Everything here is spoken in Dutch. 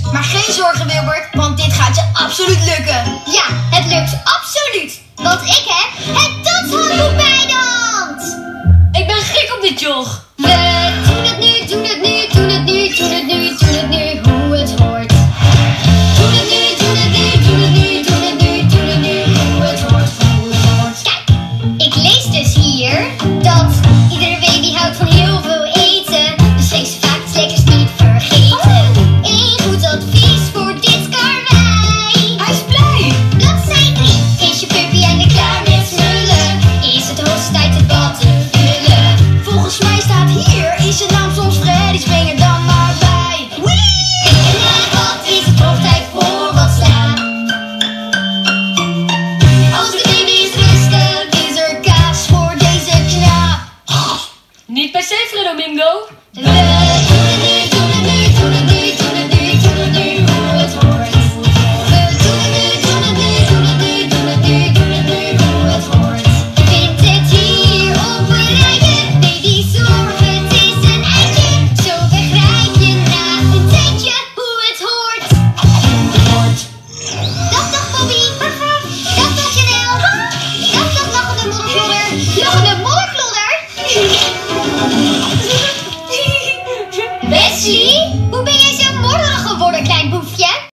Maar geen zorgen, Wilbert, want dit gaat je absoluut lukken. Ja, het lukt absoluut. Want ik heb het T.O.T.S-handboek bij de hand. Ik ben gek op dit joch. We doen het nu, doen het nu, doen het nu, doen het nu, doen het nu, hoe het hoort. Doen het nu, doen het nu, doen het nu, doen het nu, doen het nu, hoe het hoort, hoe het hoort. Kijk, ik lees dus hier dat iedere baby houdt van heel veel eten. Dus geef ze vaak iets lekkers niet vergeten. Eén goed advies voor dit karwei. Hij is blij. Bladzij 3. Is je puppy eindelijk klaar met smullen? Is het hoogste tijd het bad te vullen? Volgens mij staat hier, is de naam soms Freddy, spring er dan maar bij. Wee! En na het bad is het hoog tijd voor wat slaap. Als de baby is rustig, Is er kaas voor deze knaap? Niet per se, Fredo Mingo. we